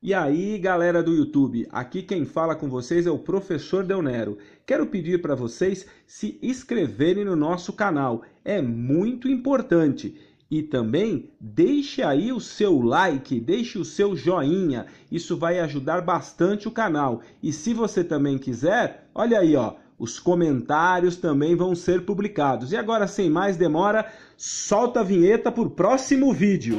E aí, galera do YouTube, aqui quem fala com vocês é o Professor Del Nero. Quero pedir para vocês se inscreverem no nosso canal, é muito importante. E também deixe aí o seu like, deixe o seu joinha, isso vai ajudar bastante o canal. E se você também quiser, olha aí, ó, os comentários também vão ser publicados. E agora, sem mais demora, solta a vinheta para o próximo vídeo.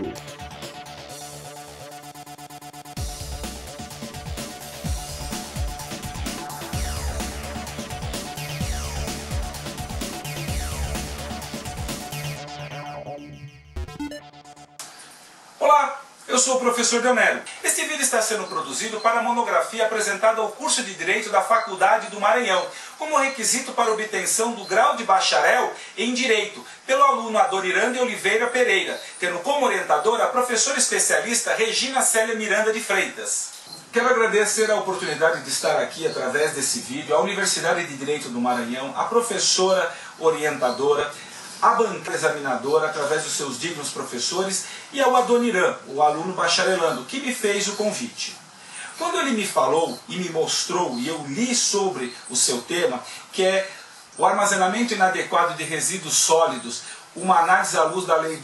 Olá, eu sou o Professor Del Nero. Este vídeo está sendo produzido para a monografia apresentada ao curso de Direito da Faculdade do Maranhão, como requisito para obtenção do grau de bacharel em Direito, pelo aluno Adoniran de Oliveira Pereira, tendo como orientadora a professora especialista Regina Célia Miranda de Freitas. Quero agradecer a oportunidade de estar aqui através desse vídeo, à Universidade de Direito do Maranhão, a professora orientadora, a bancada examinadora, através dos seus dignos professores, e ao Adoniran, o aluno bacharelando, que me fez o convite. Quando ele me falou e me mostrou, e eu li sobre o seu tema, que é o armazenamento inadequado de resíduos sólidos, uma análise à luz da Lei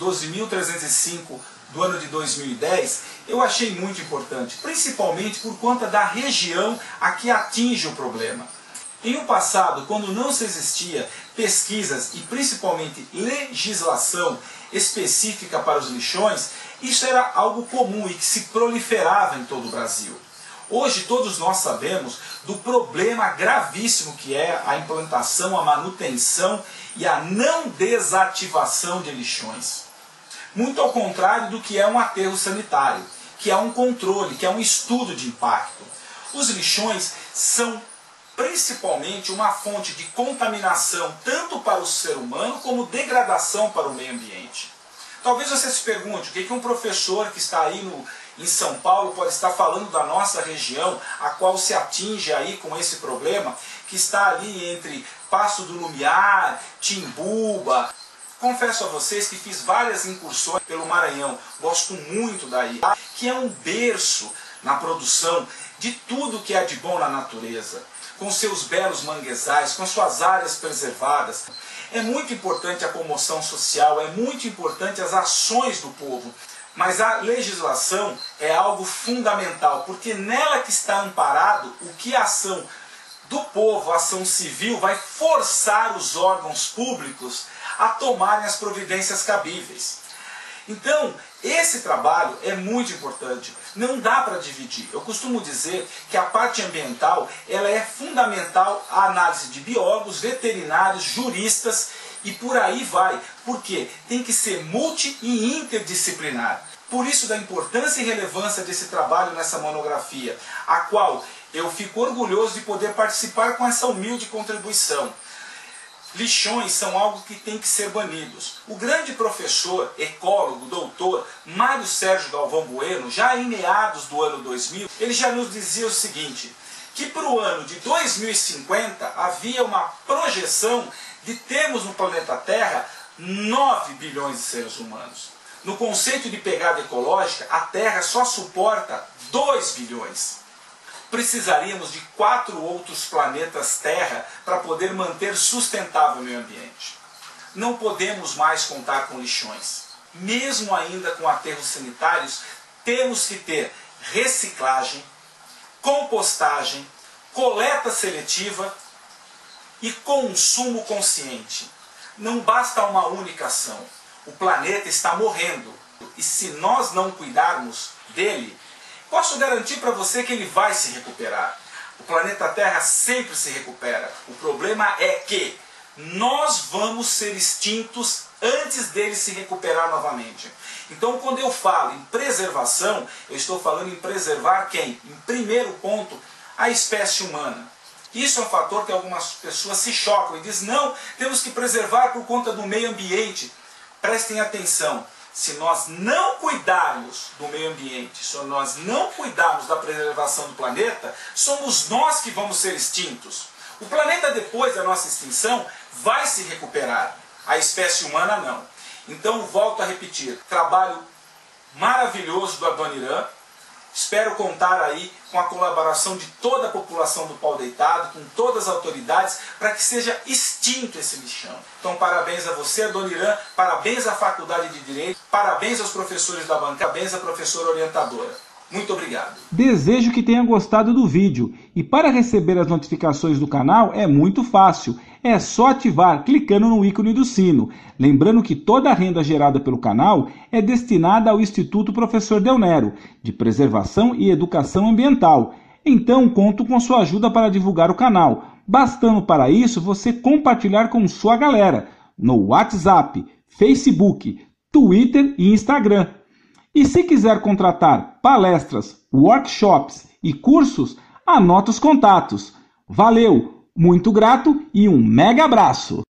12.305 do ano de 2010, eu achei muito importante, principalmente por conta da região a que atinge o problema. Em um passado, quando não se existia pesquisas e principalmente legislação específica para os lixões, isso era algo comum e que se proliferava em todo o Brasil. Hoje todos nós sabemos do problema gravíssimo que é a implantação, a manutenção e a não desativação de lixões. Muito ao contrário do que é um aterro sanitário, que é um controle, que é um estudo de impacto. Os lixões são principalmente uma fonte de contaminação tanto para o ser humano como degradação para o meio ambiente. Talvez você se pergunte o que um professor que está aí em São Paulo pode estar falando da nossa região, a qual se atinge aí com esse problema, que está ali entre Passo do Lumiar, Timbuba. Confesso a vocês que fiz várias incursões pelo Maranhão, gosto muito daí, que é um berço na produção de tudo que há de bom na natureza, com seus belos manguezais, com suas áreas preservadas. É muito importante a comoção social, é muito importante as ações do povo, mas a legislação é algo fundamental, porque nela que está amparado o que a ação do povo, a ação civil, vai forçar os órgãos públicos a tomarem as providências cabíveis. Então, esse trabalho é muito importante, não dá para dividir. Eu costumo dizer que a parte ambiental ela é fundamental à análise de biólogos, veterinários, juristas e por aí vai. Por quê? Tem que ser multi e interdisciplinar. Por isso da importância e relevância desse trabalho nessa monografia, a qual eu fico orgulhoso de poder participar com essa humilde contribuição. Lixões são algo que tem que ser banidos. O grande professor, ecólogo, doutor Mário Sérgio Galvão Bueno, já em meados do ano 2000, ele já nos dizia o seguinte, que para o ano de 2050 havia uma projeção de termos no planeta Terra 9 bilhões de seres humanos. No conceito de pegada ecológica, a Terra só suporta 2 bilhões. Precisaríamos de 4 outros planetas Terra para poder manter sustentável o meio ambiente. Não podemos mais contar com lixões. Mesmo ainda com aterros sanitários, temos que ter reciclagem, compostagem, coleta seletiva e consumo consciente. Não basta uma única ação. O planeta está morrendo e se nós não cuidarmos dele, posso garantir para você que ele vai se recuperar. O planeta Terra sempre se recupera. O problema é que nós vamos ser extintos antes dele se recuperar novamente. Então, quando eu falo em preservação, eu estou falando em preservar quem? Em primeiro ponto, a espécie humana. Isso é um fator que algumas pessoas se chocam e dizem, não, temos que preservar por conta do meio ambiente. Prestem atenção. Se nós não cuidarmos do meio ambiente, se nós não cuidarmos da preservação do planeta, somos nós que vamos ser extintos. O planeta, depois da nossa extinção, vai se recuperar. A espécie humana não. Então, volto a repetir, trabalho maravilhoso do Adoniran. Espero contar aí com a colaboração de toda a população do Pau Deitado, com todas as autoridades, para que seja extinto esse lixão. Então, parabéns a você, Dona Irã, parabéns à Faculdade de Direito, parabéns aos professores da bancada, parabéns à professora orientadora. Muito obrigado. Desejo que tenha gostado do vídeo. E para receber as notificações do canal é muito fácil. É só ativar clicando no ícone do sino. Lembrando que toda a renda gerada pelo canal é destinada ao Instituto Professor Del Nero, de Preservação e Educação Ambiental. Então conto com sua ajuda para divulgar o canal. Bastando para isso você compartilhar com sua galera no WhatsApp, Facebook, Twitter e Instagram. E se quiser contratar palestras, workshops e cursos, anota os contatos. Valeu, muito grato e um mega abraço!